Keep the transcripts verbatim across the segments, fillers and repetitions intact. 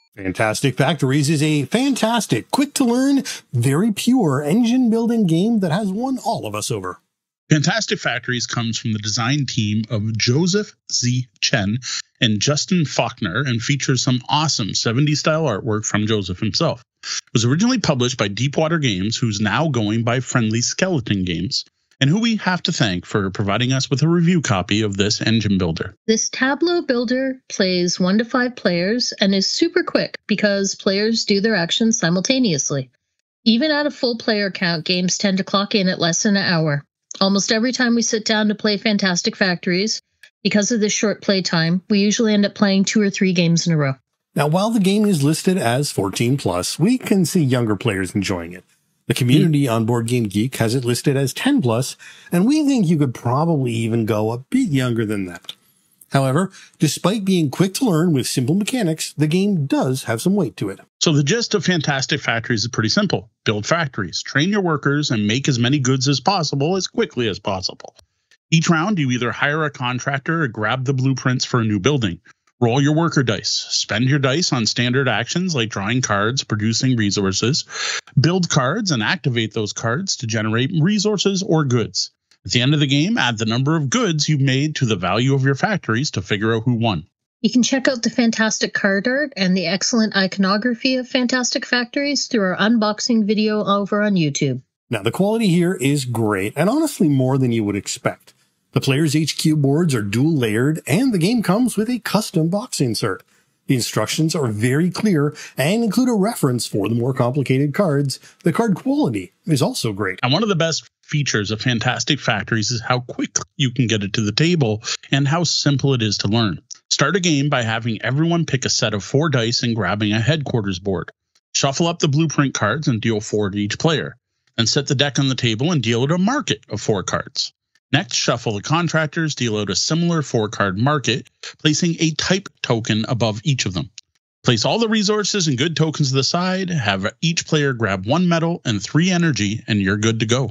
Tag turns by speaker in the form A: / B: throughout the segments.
A: Fantastic Factories is a fantastic, quick-to-learn, very pure engine-building game that has won all of us over.
B: Fantastic Factories comes from the design team of Joseph Z. Chen and Justin Faulkner and features some awesome seventies-style artwork from Joseph himself. It was originally published by Deepwater Games, who's now going by Friendly Skeleton Games, and who we have to thank for providing us with a review copy of this engine builder.
C: This Tableau builder plays one to five players and is super quick because players do their actions simultaneously. Even at a full player count, games tend to clock in at less than an hour. Almost every time we sit down to play Fantastic Factories, because of this short play time, we usually end up playing two or three games in a row.
A: Now, while the game is listed as fourteen plus, we can see younger players enjoying it. The community on Board Game Geek has it listed as ten plus, and we think you could probably even go a bit younger than that. However, despite being quick to learn with simple mechanics, the game does have some weight to it.
B: So the gist of Fantastic Factories is pretty simple. Build factories, train your workers, and make as many goods as possible as quickly as possible. Each round, you either hire a contractor or grab the blueprints for a new building. Roll your worker dice. Spend your dice on standard actions like drawing cards, producing resources. Build cards and activate those cards to generate resources or goods. At the end of the game, add the number of goods you've made to the value of your factories to figure out who won.
C: You can check out the fantastic card art and the excellent iconography of Fantastic Factories through our unboxing video over on YouTube.
A: Now, the quality here is great, and honestly more than you would expect. The player's H Q boards are dual layered, and the game comes with a custom box insert. The instructions are very clear and include a reference for the more complicated cards. The card quality is also great.
B: And one of the best features of Fantastic Factories is how quick you can get it to the table and how simple it is to learn. Start a game by having everyone pick a set of four dice and grabbing a headquarters board. Shuffle up the blueprint cards and deal four to each player. Then set the deck on the table and deal out a market of four cards. Next, shuffle the contractors, deal out a similar four-card market, placing a type token above each of them. Place all the resources and good tokens to the side, have each player grab one metal and three energy, and you're good to go.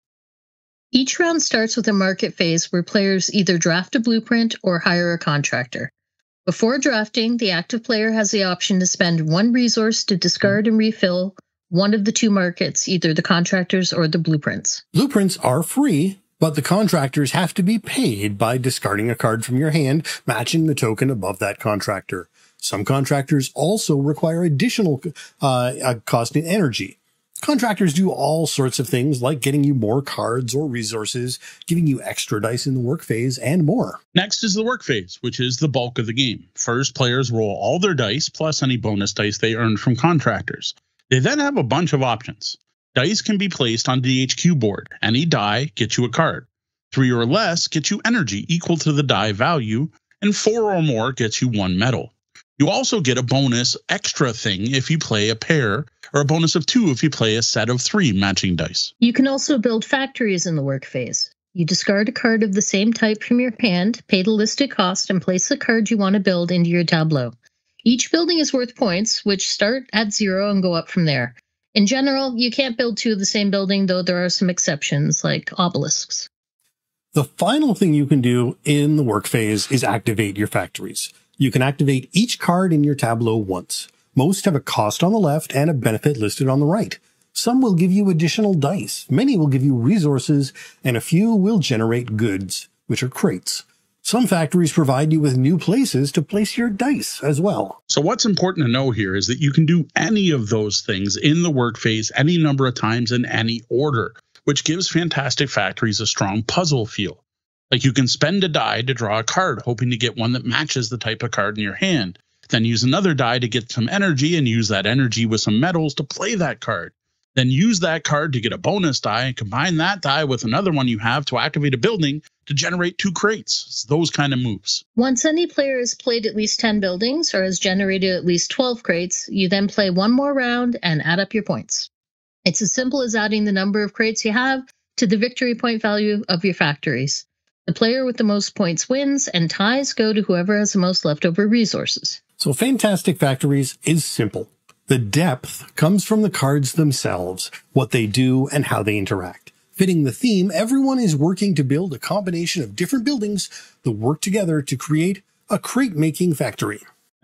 C: Each round starts with a market phase where players either draft a blueprint or hire a contractor. Before drafting, the active player has the option to spend one resource to discard and refill one of the two markets, either the contractors or the blueprints.
A: Blueprints are free, but the contractors have to be paid by discarding a card from your hand, matching the token above that contractor. Some contractors also require additional uh, cost in energy. Contractors do all sorts of things like getting you more cards or resources, giving you extra dice in the work phase, and more.
B: Next is the work phase, which is the bulk of the game. First, players roll all their dice plus any bonus dice they earned from contractors. They then have a bunch of options. Dice can be placed on the H Q board. Any die gets you a card. Three or less gets you energy equal to the die value, and four or more gets you one metal. You also get a bonus extra thing if you play a pair, or a bonus of two if you play a set of three matching dice.
C: You can also build factories in the work phase. You discard a card of the same type from your hand, pay the listed cost, and place the card you want to build into your tableau. Each building is worth points, which start at zero and go up from there. In general, you can't build two of the same building, though there are some exceptions, like obelisks.
A: The final thing you can do in the work phase is activate your factories. You can activate each card in your tableau once. Most have a cost on the left and a benefit listed on the right. Some will give you additional dice, many will give you resources, and a few will generate goods, which are crates. Some factories provide you with new places to place your dice as well.
B: So what's important to know here is that you can do any of those things in the work phase any number of times in any order, which gives Fantastic Factories a strong puzzle feel. Like you can spend a die to draw a card, hoping to get one that matches the type of card in your hand. Then use another die to get some energy and use that energy with some metals to play that card. Then use that card to get a bonus die and combine that die with another one you have to activate a building to generate two crates. It's those kind of moves.
C: Once any player has played at least ten buildings or has generated at least twelve crates, you then play one more round and add up your points. It's as simple as adding the number of crates you have to the victory point value of your factories. The player with the most points wins, and ties go to whoever has the most leftover resources.
A: So Fantastic Factories is simple. The depth comes from the cards themselves, what they do, and how they interact. Fitting the theme, everyone is working to build a combination of different buildings that work together to create a crate-making factory.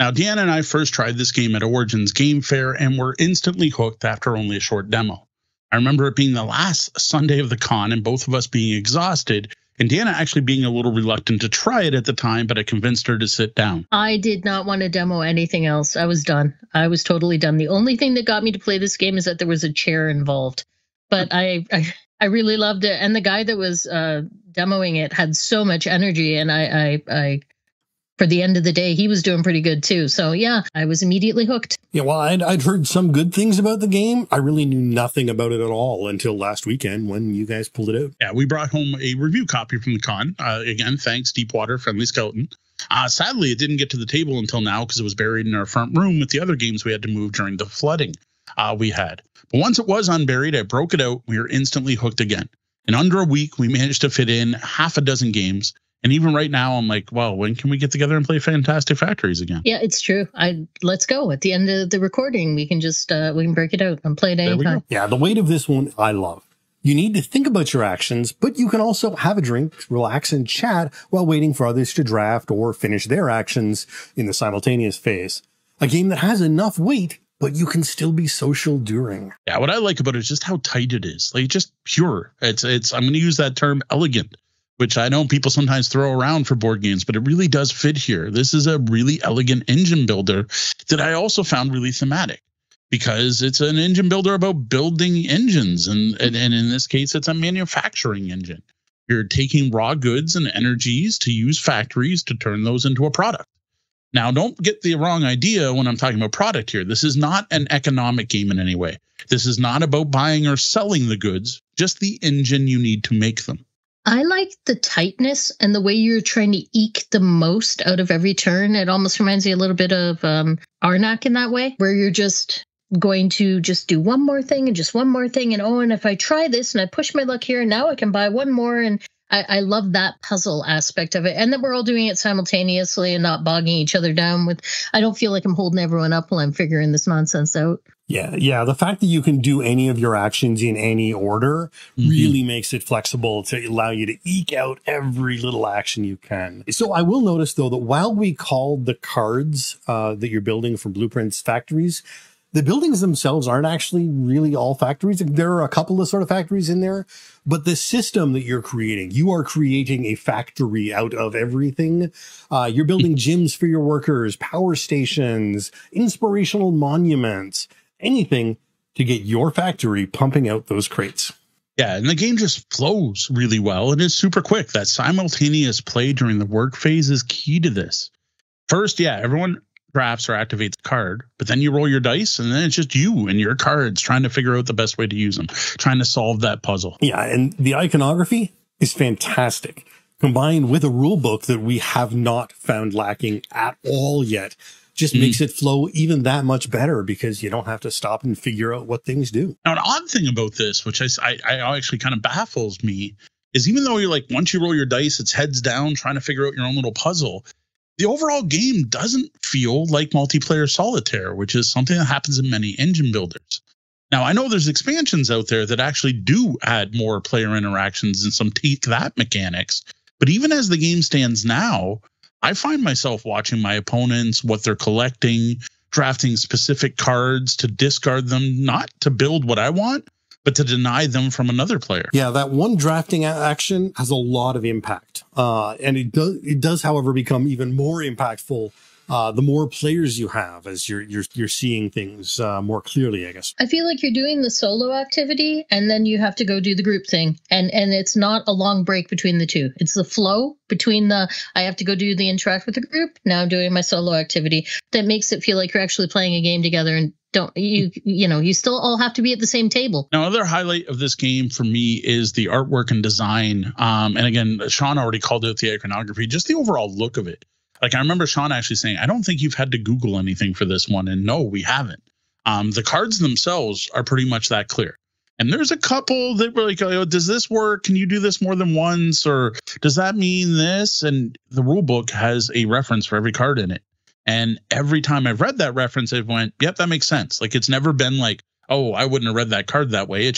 B: Now, Deanna and I first tried this game at Origins Game Fair and were instantly hooked after only a short demo. I remember it being the last Sunday of the con and both of us being exhausted, and Deanna actually being a little reluctant to try it at the time, but I convinced her to sit down.
C: I did not want to demo anything else. I was done. I was totally done. The only thing that got me to play this game is that there was a chair involved. But I, I, I really loved it. And the guy that was uh, demoing it had so much energy, and I, I, I for the end of the day, he was doing pretty good too. So yeah, I was immediately hooked.
A: Yeah, well, I'd, I'd heard some good things about the game. I really knew nothing about it at all until last weekend when you guys pulled it out.
B: Yeah, we brought home a review copy from the con. Uh, again, thanks, Deepwater, Friendly Skeleton. Uh, sadly, it didn't get to the table until now because it was buried in our front room with the other games we had to move during the flooding uh, we had. But once it was unburied, I broke it out. We were instantly hooked again. In under a week, we managed to fit in half a dozen games. And even right now, I'm like, well, when can we get together and play Fantastic Factories again?
C: Yeah, it's true. I let's go. At the end of the recording, we can just uh, we can break it out and play it anytime.
A: Yeah, the weight of this one, I love. You need to think about your actions, but you can also have a drink, relax, and chat while waiting for others to draft or finish their actions in the simultaneous phase. A game that has enough weight, but you can still be social during.
B: Yeah, what I like about it is just how tight it is. Like, just pure. It's it's. I'm going to use that term, elegant, which I know people sometimes throw around for board games, but it really does fit here. This is a really elegant engine builder that I also found really thematic because it's an engine builder about building engines. And, and, and in this case, it's a manufacturing engine. You're taking raw goods and energies to use factories to turn those into a product. Now, don't get the wrong idea when I'm talking about product here. This is not an economic game in any way. This is not about buying or selling the goods, just the engine you need to make them.
C: I like the tightness and the way you're trying to eke the most out of every turn. It almost reminds me a little bit of um, Arnak in that way, where you're just going to just do one more thing and just one more thing. And, oh, and if I try this and I push my luck here, and now I can buy one more. And I, I love that puzzle aspect of it. And that we're all doing it simultaneously and not bogging each other down with, I don't feel like I'm holding everyone up while I'm figuring this nonsense out.
A: Yeah, yeah. The fact that you can do any of your actions in any order mm-hmm. really makes it flexible to allow you to eke out every little action you can. So I will notice, though, that while we called the cards uh, that you're building for Blueprints factories, the buildings themselves aren't actually really all factories. There are a couple of sort of factories in there, but the system that you're creating, you are creating a factory out of everything. Uh, you're building gyms for your workers, power stations, inspirational monuments, anything to get your factory pumping out those crates.
B: Yeah, and the game just flows really well. It is super quick. That simultaneous play during the work phase is key to this. First, yeah, everyone drafts or activates a card, but then you roll your dice, and then it's just you and your cards trying to figure out the best way to use them, trying to solve that puzzle.
A: Yeah, and the iconography is fantastic, combined with a rule book that we have not found lacking at all yet. Just mm. makes it flow even that much better because you don't have to stop and figure out what things do. Now,
B: an odd thing about this, which I, I, I actually kind of baffles me, is even though you're like, once you roll your dice, it's heads down trying to figure out your own little puzzle. The overall game doesn't feel like multiplayer solitaire, which is something that happens in many engine builders. Now, I know there's expansions out there that actually do add more player interactions and some take that mechanics. But even as the game stands now, I find myself watching my opponents, what they're collecting, drafting specific cards to discard them, not to build what I want, but to deny them from another player.
A: Yeah, that one drafting action has a lot of impact. Uh, and it does, it does, however, become even more impactful uh, the more players you have as you're you're you're seeing things uh, more clearly, I guess.
C: I feel like you're doing the solo activity, and then you have to go do the group thing. And and it's not a long break between the two. It's the flow between the, I have to go do the interact with the group, now I'm doing my solo activity, that makes it feel like you're actually playing a game together and don't you you know you still all have to be at the same table.
B: Now, another highlight of this game for me is the artwork and design. Um, and again, Sean already called out the iconography, just the overall look of it. Like, I remember Sean actually saying, I don't think you've had to Google anything for this one. And no, we haven't. Um, the cards themselves are pretty much that clear. And there's a couple that were like, oh, does this work? Can you do this more than once? Or does that mean this? And the rule book has a reference for every card in it. And every time I've read that reference, I've went, yep, that makes sense. Like, it's never been like, oh, I wouldn't have read that card that way. It just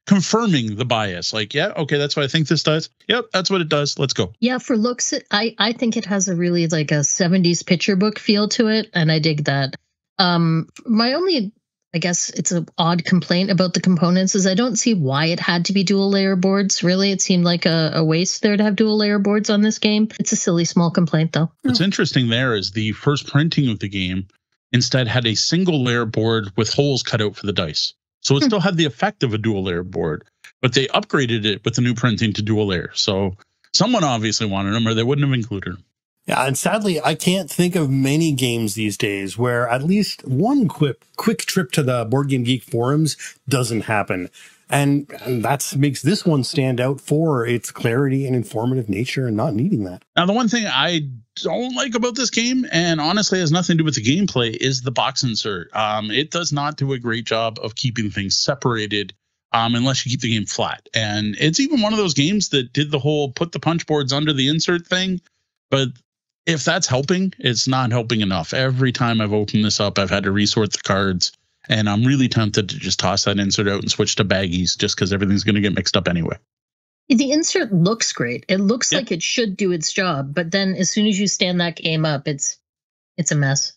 B: confirming the bias. Like, yeah, okay, that's what I think this does. Yep, that's what it does. Let's go.
C: Yeah, for looks, it, I, I think it has a really like a seventies picture book feel to it, and I dig that. Um, my only, I guess it's an odd complaint about the components is I don't see why it had to be dual layer boards. Really, it seemed like a, a waste there to have dual layer boards on this game. It's a silly small complaint, though.
B: What's interesting there is the first printing of the game instead had a single layer board with holes cut out for the dice. So it still had the effect of a dual layer board, but they upgraded it with the new printing to dual layer. So someone obviously wanted them or they wouldn't have included them.
A: Yeah, and sadly, I can't think of many games these days where at least one quick quick trip to the Board Game Geek forums doesn't happen. And, and that makes this one stand out for its clarity and informative nature and not needing that.
B: Now, the one thing I don't like about this game, and honestly has nothing to do with the gameplay, is the box insert. Um, it does not do a great job of keeping things separated um, unless you keep the game flat. And it's even one of those games that did the whole put the punch boards under the insert thing. But if that's helping, it's not helping enough. Every time I've opened this up, I've had to resort the cards. And I'm really tempted to just toss that insert out and switch to baggies just because everything's going to get mixed up anyway.
C: The insert looks great. It looks
B: Yeah.
C: like it should do its job, but then as soon as you stand that game up, it's it's a mess.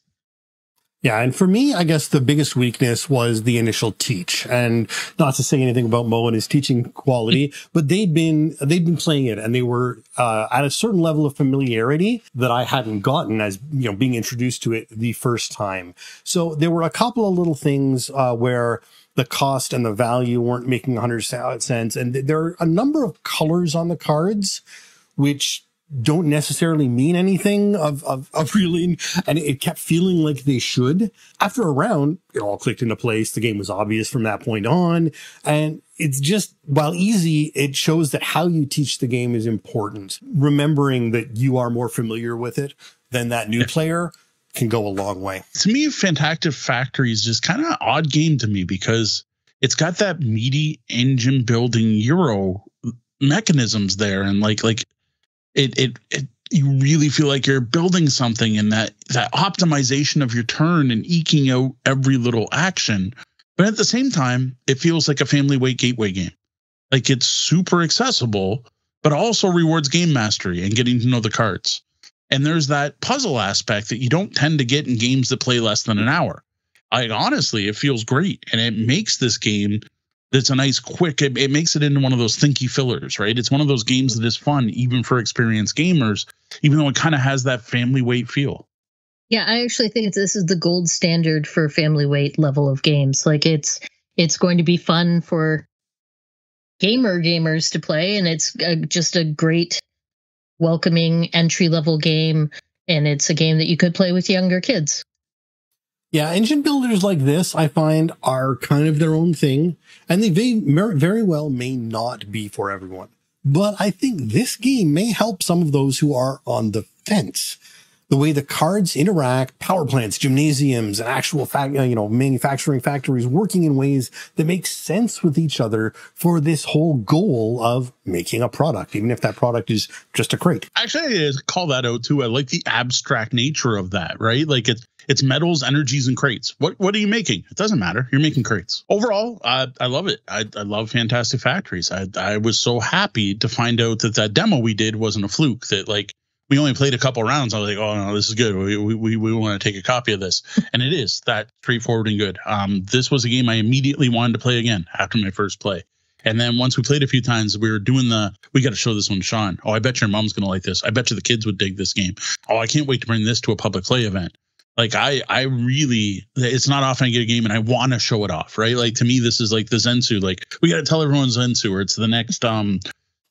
A: Yeah, and for me, I guess the biggest weakness was the initial teach. And not to say anything about Mo and his teaching quality, but they'd been they'd been playing it, and they were uh, at a certain level of familiarity that I hadn't gotten as, you know, being introduced to it the first time. So there were a couple of little things uh, where the cost and the value weren't making one hundred cents, and there are a number of colors on the cards which don't necessarily mean anything of, of, of really, and it kept feeling like they should. After a round, it all clicked into place. The game was obvious from that point on. And it's just, while easy, it shows that how you teach the game is important. Remembering that you are more familiar with it than that new player can go a long way.
B: To me, Fantastic Factory is just kind of an odd game to me because it's got that meaty engine building Euro mechanisms there. And like, like, It, it it you really feel like you're building something, in that that optimization of your turn and eking out every little action. But at the same time, it feels like a family weight gateway game. Like it's super accessible, but also rewards game mastery and getting to know the cards. And there's that puzzle aspect that you don't tend to get in games that play less than an hour. Like honestly, it feels great, and it makes this game. That's a nice, quick, it, it makes it into one of those thinky fillers, right? It's one of those games that is fun, even for experienced gamers, even though it kind of has that family weight feel.
C: Yeah, I actually think this is the gold standard for family weight level of games. Like it's it's going to be fun for gamer gamers to play, and it's a, just a great, welcoming entry level game, and it's a game that you could play with younger kids.
A: Yeah, engine builders like this, I find, are kind of their own thing, and they very, very well may not be for everyone. But I think this game may help some of those who are on the fence. The way the cards interact, power plants, gymnasiums, and actual fact, you know, manufacturing factories working in ways that make sense with each other for this whole goal of making a product, even if that product is just a crate.
B: Actually, I call that out too. I like the abstract nature of that, right? Like it's it's metals, energies, and crates. What what are you making? It doesn't matter. You're making crates. Overall, I, I love it. I, I love Fantastic Factories. I I was so happy to find out that that demo we did wasn't a fluke. That like. We only played a couple of rounds. I was like, oh, no, this is good. We we we want to take a copy of this. And it is that straightforward and good. Um, this was a game I immediately wanted to play again after my first play. And then once we played a few times, we were doing the, we got to show this one to Sean. Oh, I bet your mom's going to like this. I bet you the kids would dig this game. Oh, I can't wait to bring this to a public play event. Like I, I really, it's not often I get a game and I want to show it off, right? Like to me, this is like the Zensu. Like we got to tell everyone Zensu, or it's the next, um,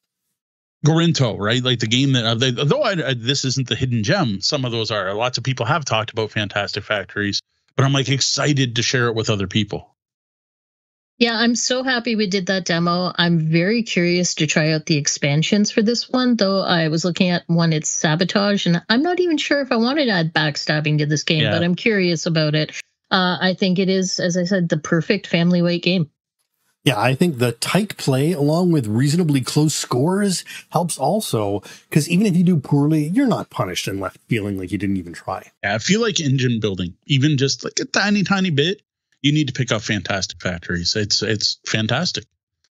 B: Gorinto, right? Like the game that, uh, they, though I, I, this isn't the hidden gem, some of those are. Lots of people have talked about Fantastic Factories, but I'm like excited to share it with other people.
C: Yeah, I'm so happy we did that demo. I'm very curious to try out the expansions for this one, though I was looking at one, it's Sabotage, and I'm not even sure if I wanted to add backstabbing to this game, yeah. But I'm curious about it. Uh, I think it is, as I said, the perfect family weight game.
A: Yeah, I think the tight play along with reasonably close scores helps also, because even if you do poorly, you're not punished and left feeling like you didn't even try.
B: Yeah, I feel like engine building, even just like a tiny, tiny bit, you need to pick up Fantastic Factories. It's it's fantastic.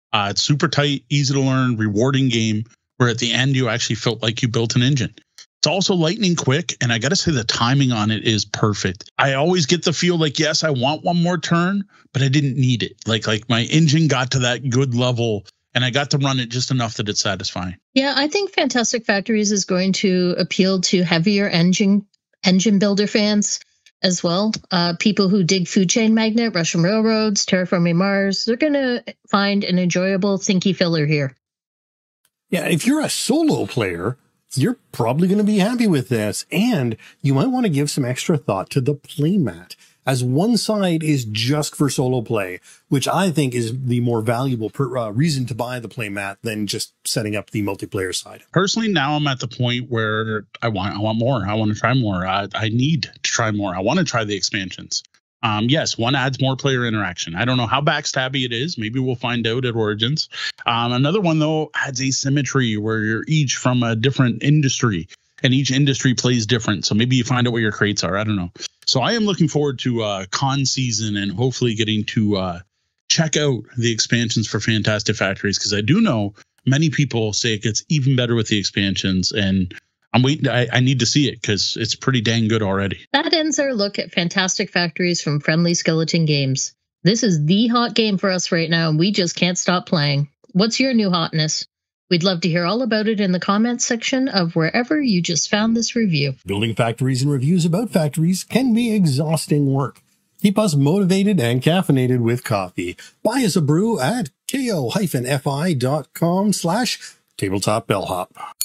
B: Uh, it's super tight, easy to learn, rewarding game where at the end you actually felt like you built an engine. It's also lightning quick, and I got to say the timing on it is perfect. I always get the feel like, yes, I want one more turn, but I didn't need it. Like, like my engine got to that good level, and I got to run it just enough that it's satisfying.
C: Yeah, I think Fantastic Factories is going to appeal to heavier engine engine builder fans as well. Uh, people who dig Food Chain Magnate, Russian Railroads, Terraforming Mars, they're going to find an enjoyable thinky filler here.
A: Yeah, if you're a solo player, you're probably going to be happy with this, and you might want to give some extra thought to the playmat, as one side is just for solo play, which I think is the more valuable per, uh, reason to buy the playmat than just setting up the multiplayer side.
B: Personally, now I'm at the point where I want I want more. I want to try more. I, I need to try more. I want to try the expansions. Um, yes, one adds more player interaction. I don't know how backstabby it is. Maybe we'll find out at Origins. Um, another one, though, adds asymmetry where you're each from a different industry and each industry plays different. So maybe you find out what your crates are. I don't know. So I am looking forward to uh, con season and hopefully getting to uh, check out the expansions for Fantastic Factories, because I do know many people say it gets even better with the expansions, and I'm waiting. I, I need to see it because it's pretty dang good already.
C: That ends our look at Fantastic Factories from Friendly Skeleton Games. This is the hot game for us right now, and we just can't stop playing. What's your new hotness? We'd love to hear all about it in the comments section of wherever you just found this review.
A: Building factories and reviews about factories can be exhausting work. Keep us motivated and caffeinated with coffee. Buy us a brew at ko-fi.com slash tabletop bellhop.